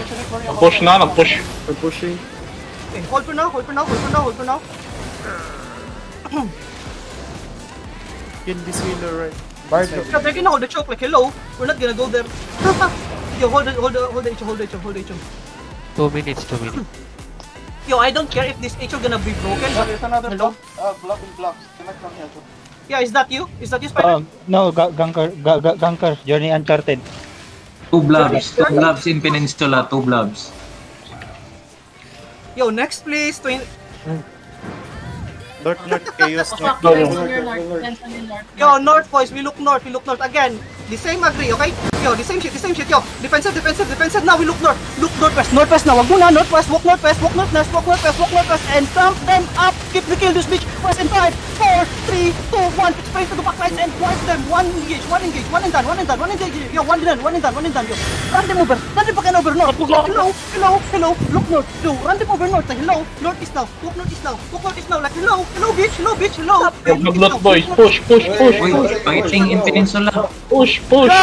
Push na, nag-push. I'm pushing. Okay, hold for now, hold for now, hold for now, hold for now. Kill this healer, right? Bard. Yeah, they're gonna hold the choke, like, hello, we're not gonna go there. Yo, hold the HO, hold the HO, hold the HO. 2 minutes, 2 minutes. Yo, I don't care if this HO gonna be broken. There's another Hello? block in blocks. Connect from here too. Yeah, is that you? Is that you, Spider? No, Ganker, Journey Uncharted. 2 blobs in Peninsula, 2 blobs. Yo, next please, North, chaos, north. Yo, north boys, we look north again. The same agree, okay? Yo, the same shit, yo. Defensive. Now we look northwest, now. Wag muna, northwest, walk northwest, and stamp them up. Keep the kill this bitch. Press in 5, 4, 3, 2, 1. Sprint to the back lines and wipe them. One engage, one and done. Yo, one and done, yo. Run them fucking over north. Hello. Look north. Yo, run them over north. Like, hello. Northeast now. Walk northeast now. Like, hello, bitch. Block boys, push. Wait, fighting in Peninsula. Push.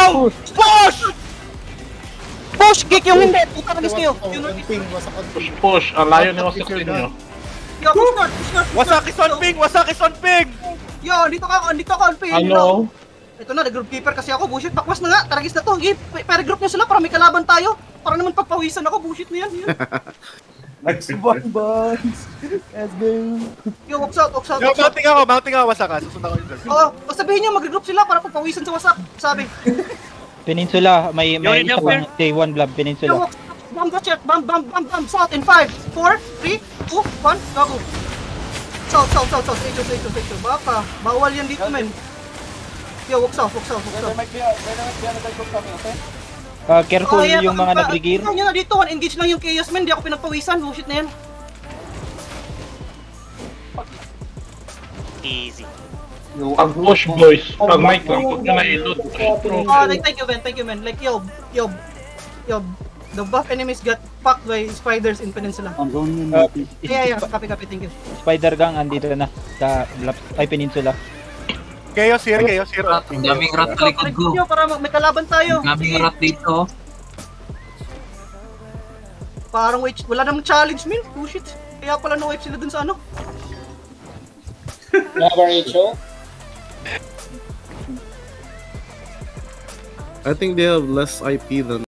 Push! Kick yung hindi! Puta ka kayo! Push. Ang layo ni Wasak sa inyo. Yo, push north! Wasaki on ping! Yo, dito ka on ping! Ano? Ito na, nag-group keeper kasi ako, bullshit. Bakwas na nga, taragis na to. Para-group nyo sila para may kalaban tayo. Para naman pagpawisan ako, bullshit na yan. Next one, boys. Let's go. Yo, walks out. Yo, mounting ako, Wasaka. Susunod ako yun. Oo, sabihin nyo, mag-group sila para pagpawisan sa wasak. Sabi. Peninsula, may isa pang day 1 blob, Yo, Peninsula. walks out. Bomb. South in 5, 4, 3, 2, 1, go. South. Echo. Baka, bawal yan dito, men. Yo, walks out. There might be another group coming, okay? Careful yung mga nag-regear. Yun na dito, one engage lang yung chaos, men. Di ako pinagpawisan, bullshit na yan. Easy. Pag push boys. Pag mic lang, pag na-load. Thank you, man. Like, yo. The buff enemies got fucked by spiders in Peninsula. I'm going in. Yeah. Copy. Thank you. Spider Gang andito na sa Peninsula. Chaos here. Ang daming rat sa likod ko. Para may kalaban tayo. Ang daming rat dito. Parang wait, wala namang challenge, man. Oh shit. Kaya pala na-wipe sila dun sa ano. I think they have less IP than